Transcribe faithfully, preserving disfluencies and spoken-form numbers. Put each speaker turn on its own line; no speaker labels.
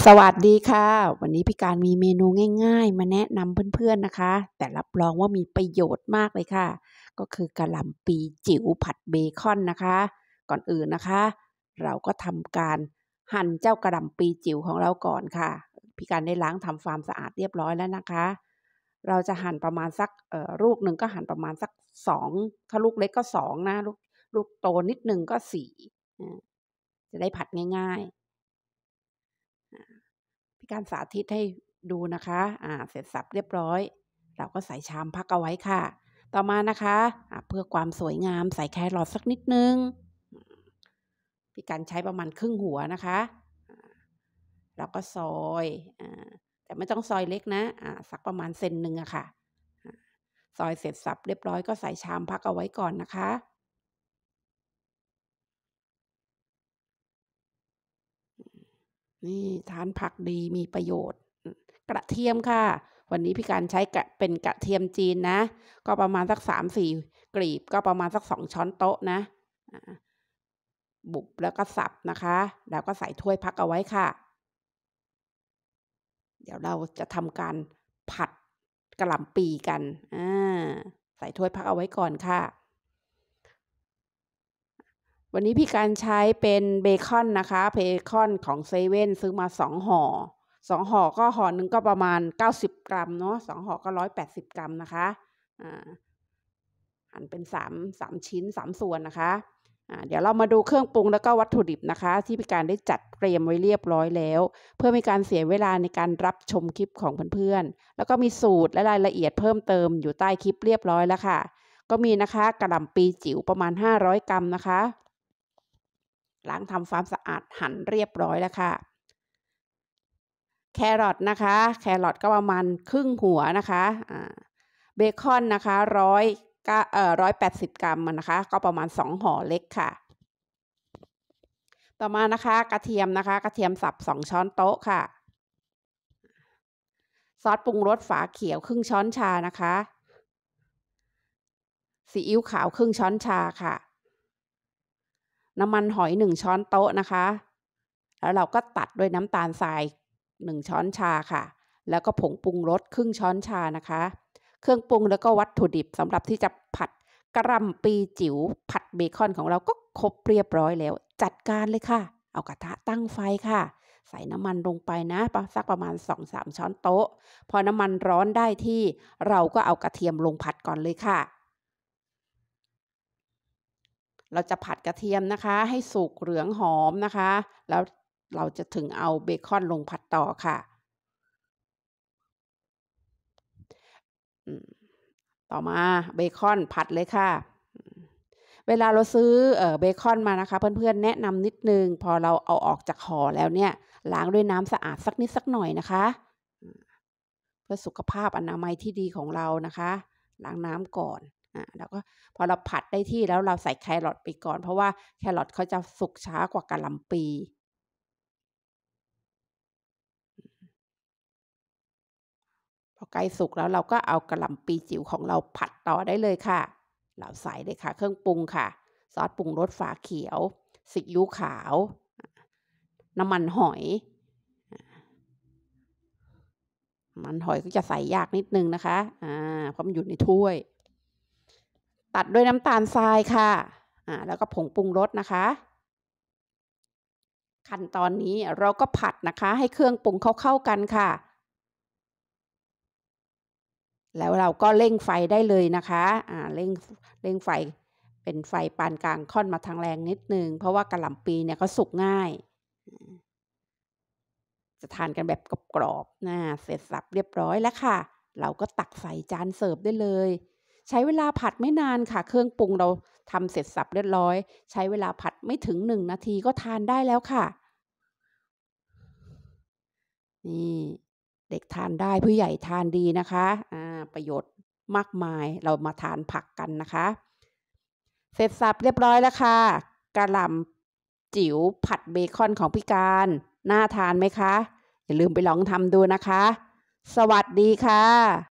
สวัสดีค่ะวันนี้พี่การมีเมนูง่ายๆมาแนะนำเพื่อนๆนะคะแต่รับรองว่ามีประโยชน์มากเลยค่ะก็คือกะหล่ำปีจิ๋วผัดเบคอนนะคะก่อนอื่นนะคะเราก็ทำการหั่นเจ้ากะหล่ำปีจิ๋วของเราก่อนค่ะพี่การได้ล้างทำความสะอาดเรียบร้อยแล้วนะคะเราจะหั่นประมาณสักเอ่อลูกหนึ่งก็หั่นประมาณสักสองถ้าลูกเล็กก็สองนะลูกลูกโตนิดนึงก็สี่จะได้ผัดง่ายๆพี่การสาธิตให้ดูนะคะอ่าเสร็จสับเรียบร้อยเราก็ใส่ชามพักเอาไว้ค่ะต่อมานะคะะเพื่อความสวยงามใส่แครอทสักนิดนึงพี่การใช้ประมาณครึ่งหัวนะคะแล้วก็ซอยแต่ไม่ต้องซอยเล็กนะสักประมาณเซนหนึ่งอะค่ะซอยเสร็จสับเรียบร้อยก็ใส่ชามพักเอาไว้ก่อนนะคะนี่ทานผักดีมีประโยชน์กระเทียมค่ะวันนี้พี่การใช้กะเป็นกระเทียมจีนนะก็ประมาณสัก สามถึงสี่ กลีบก็ประมาณสักสองช้อนโต๊ะนะบุบแล้วก็สับนะคะแล้วก็ใส่ถ้วยพักเอาไว้ค่ะเดี๋ยวเราจะทำการผัดกะหล่ำปีกันใส่ถ้วยพักเอาไว้ก่อนค่ะวันนี้พี่การใช้เป็นเบคอนนะคะเบคอนของเซเว่นซื้อมาสองห่อสองห่อก็ห่อหนึ่งก็ประมาณเก้าสิบกรัมเนาะสองห่อก็หนึ่งร้อยแปดสิบกรัมนะคะอ่าหั่นเป็นสามสามชิ้นสามส่วนนะคะอ่าเดี๋ยวเรามาดูเครื่องปรุงแล้วก็วัตถุดิบนะคะที่พี่การได้จัดเตรียมไว้เรียบร้อยแล้วเพื่อไม่การเสียเวลาในการรับชมคลิปของเพื่อนๆแล้วก็มีสูตรและรายละเอียดเพิ่มเติมอยู่ใต้คลิปเรียบร้อยแล้วค่ะก็มีนะคะกะหล่ำปีจิ๋วประมาณห้าร้อยกรัมนะคะล้างทำความสะอาดหั่นเรียบร้อยแล้วค่ะแครอทนะคะแครอทก็ประมาณครึ่งหัวนะคะอ่าเบคอนนะคะร้อยก็เอ่อร้อยแปดสิบกรัมนะคะก็ประมาณสองห่อเล็กค่ะต่อมานะคะกระเทียมนะคะกระเทียมสับสองช้อนโต๊ะค่ะซอสปรุงรสฝาเขียวครึ่งช้อนชานะคะซีอิ๊วขาวครึ่งช้อนชาค่ะน้ำมันหอยหนึ่งช้อนโต๊ะนะคะแล้วเราก็ตัดด้วยน้ำตาลทรายหนึ่งช้อนชาค่ะแล้วก็ผงปรุงรสครึ่งช้อนชานะคะเครื่องปรุงแล้วก็วัตถุดิบสำหรับที่จะผัดกะหล่ำปีจิ๋วผัดเบคอนของเราก็ครบเรียบร้อยแล้วจัดการเลยค่ะเอากระทะตั้งไฟค่ะใส่น้ำมันลงไปนะสักประมาณ สองถึงสาม ช้อนโต๊ะพอน้ำมันร้อนได้ที่เราก็เอากระเทียมลงผัดก่อนเลยค่ะเราจะผัดกระเทียมนะคะให้สุกเหลืองหอมนะคะแล้วเราจะถึงเอาเบคอนลงผัดต่อค่ะต่อมาเบคอนผัดเลยค่ะเวลาเราซื้อเอ่อเบคอนมานะคะเพื่อนๆแนะนำนิดนึงพอเราเอาออกจากห่อแล้วเนี่ยล้างด้วยน้ำสะอาดสักนิดสักหน่อยนะคะเพื่อสุขภาพอนามัยที่ดีของเรานะคะล้างน้ำก่อนอ่าแล้วก็พอเราผัดได้ที่แล้วเราใส่แครอทไปก่อนเพราะว่าแครอทเขาจะสุกช้ากว่ากะหล่ำปีพอใกล้สุกแล้วเราก็เอากะหล่ำปีจิ๋วของเราผัดต่อได้เลยค่ะเราใส่เลยค่ะเครื่องปรุงค่ะซอสปรุงรสฝาเขียวซีอิ๊วขาวน้ำมันหอยมันหอยก็จะใส่ยากนิดนึงนะคะอ่าเพราะมันอยู่ในถ้วยตัดด้วยน้ำตาลทรายค่ะอ่าแล้วก็ผงปรุงรสนะคะขั้นตอนนี้เราก็ผัดนะคะให้เครื่องปรุงเข้าๆกันค่ะแล้วเราก็เร่งไฟได้เลยนะคะอ่าเร่งเร่งไฟเป็นไฟปานกลางค่อนมาทางแรงนิดนึงเพราะว่ากะหล่ำปีเนี่ยเขาสุกง่ายจะทานกันแบบกรอบๆนะเสร็จสับเรียบร้อยแล้วค่ะเราก็ตักใส่จานเสิร์ฟได้เลยใช้เวลาผัดไม่นานค่ะเครื่องปรุงเราทำเสร็จสับเรียบร้อยใช้เวลาผัดไม่ถึงหนึ่งนาทีก็ทานได้แล้วค่ะนี่เด็กทานได้ผู้ใหญ่ทานดีนะคะอ่าประโยชน์มากมายเรามาทานผักกันนะคะเสร็จสับเรียบร้อยแล้วค่ะกะหล่ำจิ๋วผัดเบคอนของพี่การน่าทานไหมคะอย่าลืมไปลองทำดูนะคะสวัสดีค่ะ